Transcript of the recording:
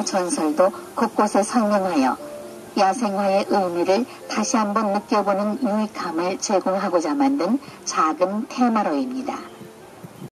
야생화의 전설도 곳곳에 설명하여 야생화의 의미를 다시 한번 느껴보는 유익함을 제공하고자 만든 작은 테마로입니다.